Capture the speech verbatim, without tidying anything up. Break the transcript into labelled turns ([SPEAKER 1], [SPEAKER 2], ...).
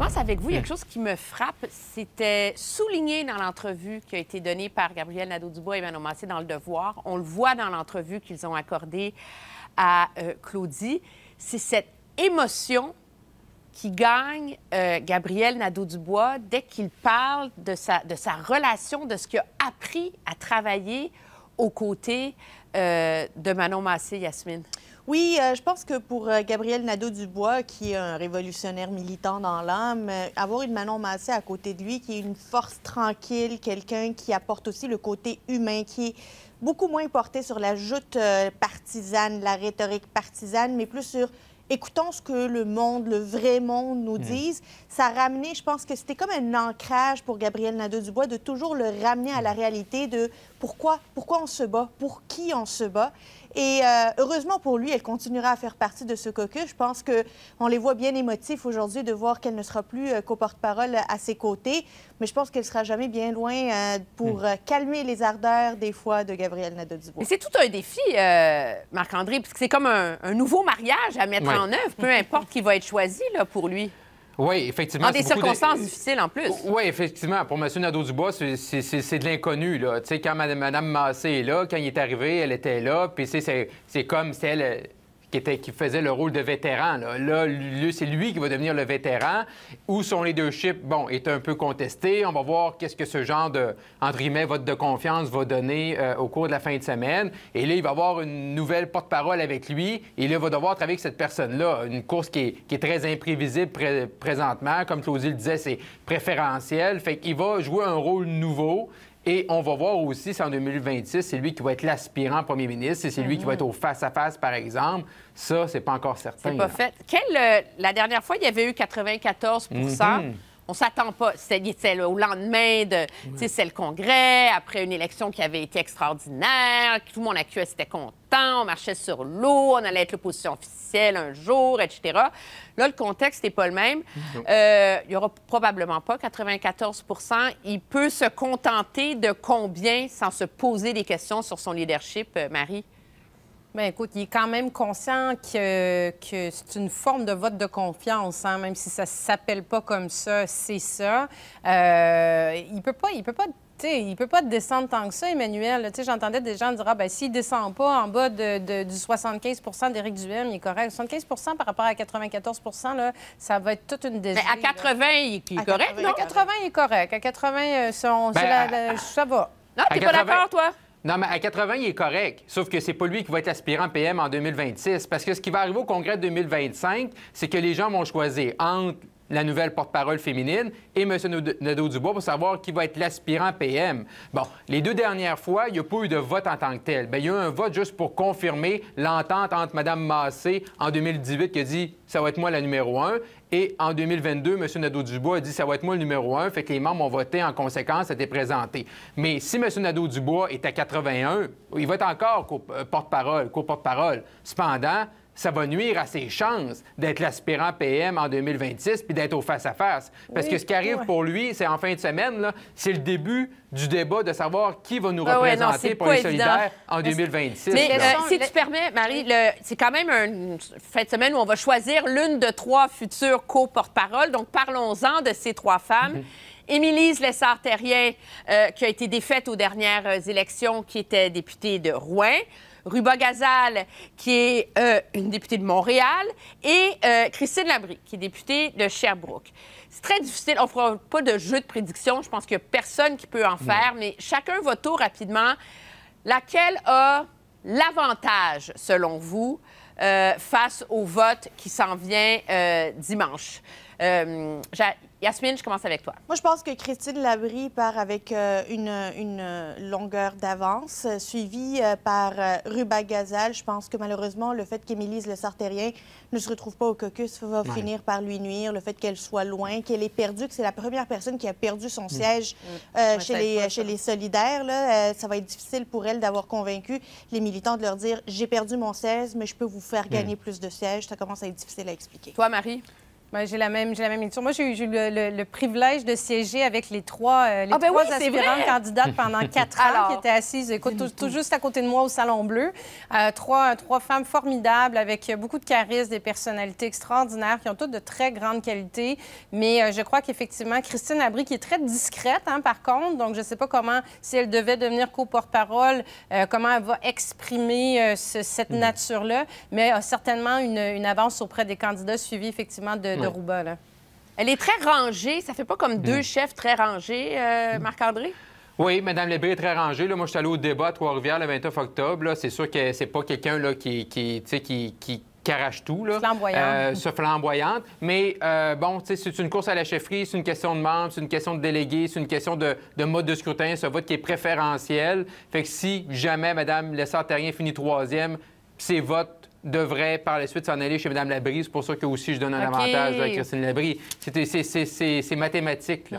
[SPEAKER 1] commence avec vous. Il y a quelque chose qui me frappe. C'était souligné dans l'entrevue qui a été donnée par Gabriel Nadeau-Dubois et Manon Massé dans Le Devoir. On le voit dans l'entrevue qu'ils ont accordée à euh, Claudie. C'est cette émotion qui gagne euh, Gabriel Nadeau-Dubois dès qu'il parle de sa, de sa relation, de ce qu'il a appris à travailler aux côtés euh, de Manon Massé, Yasmine.
[SPEAKER 2] Oui, euh, je pense que pour euh, Gabriel Nadeau-Dubois, qui est un révolutionnaire militant dans l'âme, euh, avoir une Manon Massé à côté de lui, qui est une force tranquille, quelqu'un qui apporte aussi le côté humain, qui est beaucoup moins porté sur la joute euh, partisane, la rhétorique partisane, mais plus sur écoutons ce que le monde, le vrai monde nous dise. Mmh. Ça a ramené, je pense que c'était comme un ancrage pour Gabriel Nadeau-Dubois de toujours le ramener à la réalité de pourquoi, pourquoi on se bat, pour qui on se bat. Et euh, heureusement pour lui, elle continuera à faire partie de ce caucus. Je pense qu'on les voit bien émotifs aujourd'hui de voir qu'elle ne sera plus euh, co-porte-parole à ses côtés. Mais je pense qu'elle ne sera jamais bien loin euh, pour mmh. euh, calmer les ardeurs, des fois, de Gabriel Nadeau-Dubois.
[SPEAKER 1] C'est tout un défi, euh, Marc-André, parce que c'est comme un, un nouveau mariage à mettre oui. en œuvre, peu importe qui va être choisi là, pour lui.
[SPEAKER 3] Oui, effectivement.
[SPEAKER 1] Dans des circonstances de... difficiles, en plus.
[SPEAKER 3] Oui, effectivement. Pour M. Nadeau-Dubois, c'est de l'inconnu. Tu sais, quand Mme Massé est là, quand il est arrivé, elle était là. Puis c'est comme si elle... Qui, était, qui faisait le rôle de vétéran. Là, là c'est lui qui va devenir le vétéran, où son leadership, bon, est un peu contesté. On va voir qu'est-ce que ce genre de, entre guillemets, vote de confiance va donner euh, au cours de la fin de semaine. Et là, il va avoir une nouvelle porte-parole avec lui. Et là, il va devoir travailler avec cette personne-là. Une course qui est, qui est très imprévisible pré présentement. Comme Claudie le disait, c'est préférentiel. Fait qu'il va jouer un rôle nouveau. Et on va voir aussi si en deux mille vingt-six, c'est lui qui va être l'aspirant premier ministre, si c'est lui mm-hmm. qui va être au face-à-à-face, -face, par exemple. Ça, c'est pas encore certain.
[SPEAKER 1] C'est pas fait. Quel, euh, la dernière fois, il y avait eu quatre-vingt-quatorze pour cent. Mm-hmm. On s'attend pas. C'était au lendemain de... Oui. C'est le congrès, après une élection qui avait été extraordinaire, tout le monde à Q S était content, on marchait sur l'eau, on allait être l'opposition officielle un jour, et cetera. Là, le contexte n'est pas le même. Euh, il n'y aura probablement pas quatre-vingt-quatorze pour cent. Il peut se contenter de combien sans se poser des questions sur son leadership, euh, Marie?
[SPEAKER 4] Bien, écoute, il est quand même conscient que, que c'est une forme de vote de confiance, hein, même si ça ne s'appelle pas comme ça, c'est ça. Euh, il ne peut pas... Il peut pas il ne peut pas descendre tant que ça, Emmanuel. J'entendais des gens dire ah, ben s'il ne descend pas en bas de, de, du soixante-quinze pour cent d'Éric Duhem, il est correct. soixante-quinze pour cent par rapport à quatre-vingt-quatorze pour cent, là, ça va être toute une décision.
[SPEAKER 1] Mais à quatre-vingts, il est
[SPEAKER 4] à
[SPEAKER 1] correct, non?
[SPEAKER 4] À quatre-vingts, il est correct. À quatre-vingts, on, ben, la, la, ça va.
[SPEAKER 1] Non, tu n'es pas d'accord, toi?
[SPEAKER 3] Non, mais à quatre-vingts, il est correct. Sauf que c'est pas lui qui va être l'aspirant P M en deux mille vingt-six. Parce que ce qui va arriver au congrès de deux mille vingt-cinq, c'est que les gens vont choisir entre la nouvelle porte-parole féminine et M. Nadeau-Dubois pour savoir qui va être l'aspirant P M. Bon, les deux dernières fois, il n'y a pas eu de vote en tant que tel. Bien, il y a eu un vote juste pour confirmer l'entente entre Mme Massé en deux mille dix-huit qui a dit « ça va être moi la numéro un ». Et en deux mille vingt-deux, M. Nadeau-Dubois a dit « ça va être moi le numéro un ». Fait que les membres ont voté en conséquence, ça a été présenté. Mais si M. Nadeau-Dubois est à quatre-vingt-un, il va être encore porte-parole, co-porte-parole. Cependant, ça va nuire à ses chances d'être l'aspirant P M en deux mille vingt-six puis d'être au face-à-face. Parce oui, que ce qui arrive ouais. pour lui, c'est en fin de semaine, c'est le début du débat de savoir qui va nous ah représenter ouais, non, pour les solidaires en deux mille vingt-six.
[SPEAKER 1] Mais euh, si tu permets, Marie, c'est quand même une fin de semaine où on va choisir l'une de trois futures co-porte-parole. Donc, parlons-en de ces trois femmes. Mm-hmm. Émilie Lessard-Terrien, euh, qui a été défaite aux dernières élections, qui était députée de Rouen. Ruba Gazal, qui est euh, une députée de Montréal, et euh, Christine Labrie, qui est députée de Sherbrooke. C'est très difficile. On ne fera pas de jeu de prédiction. Je pense qu'il n'y a personne qui peut en faire, mais chacun votre tour rapidement. Laquelle a l'avantage, selon vous, euh, face au vote qui s'en vient euh, dimanche? Euh, Yasmine, je commence avec toi.
[SPEAKER 2] Moi, je pense que Christine Labrie part avec euh, une, une longueur d'avance, euh, suivie euh, par euh, Ruba Gazal. Je pense que malheureusement, le fait qu'Émilie Lessard-Terrien ne se retrouve pas au caucus va ouais. finir par lui nuire. Le fait qu'elle soit loin, qu'elle ait perdu, que c'est la première personne qui a perdu son siège mmh. euh, chez, les, chez les solidaires. Là, euh, ça va être difficile pour elle d'avoir convaincu les militants de leur dire « j'ai perdu mon siège, mais je peux vous faire gagner mmh. plus de sièges ». Ça commence à être difficile à expliquer.
[SPEAKER 1] Toi, Marie?
[SPEAKER 4] Ben, j'ai la même, j'ai la même lecture. Moi, j'ai eu, j'ai eu le, le, le privilège de siéger avec les trois, euh, les
[SPEAKER 1] ah, ben
[SPEAKER 4] trois
[SPEAKER 1] oui,
[SPEAKER 4] aspirantes candidates pendant quatre ans
[SPEAKER 1] Alors,
[SPEAKER 4] qui étaient assises, écoute, tout, tout juste à côté de moi au Salon Bleu. Euh, trois, trois femmes formidables avec beaucoup de charisme, des personnalités extraordinaires qui ont toutes de très grandes qualités. Mais euh, je crois qu'effectivement, Christine Labrie, qui est très discrète, hein, par contre, donc je ne sais pas comment, si elle devait devenir co-porte-parole, euh, comment elle va exprimer euh, ce, cette mmh. nature-là, mais a certainement une, une avance auprès des candidats suivis effectivement de, de Rouba, là.
[SPEAKER 1] Elle est très rangée. Ça fait pas comme deux mmh. chefs très rangés, euh, Marc-André?
[SPEAKER 3] Oui, Mme Labrie est très rangée. Là, moi, je suis allé au débat à Trois-Rivières le vingt-neuf octobre. C'est sûr que c'est pas quelqu'un là, qui, qui, qui, qui carache tout. Là.
[SPEAKER 4] Flamboyante.
[SPEAKER 3] Euh, se flamboyante. Mais euh, bon, c'est une course à la chefferie, c'est une question de membres, c'est une question de délégués, c'est une question de, de mode de scrutin, c'est un vote qui est préférentiel. Fait que si jamais Mme Lessard-Terrien finit troisième, ses votes devrait par la suite s'en aller chez Mme Labrie. C'est pour ça que aussi je donne un okay. avantage à Christine Labrie. C'est mathématique. Là.